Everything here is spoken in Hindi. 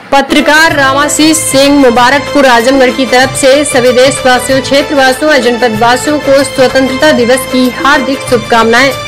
पत्रकार रामाशीष सिंह मुबारकपुर आजमगढ़ की तरफ से सभी देशवासियों, क्षेत्रवासियों और जनपद वासियों को स्वतंत्रता दिवस की हार्दिक शुभकामनाएं।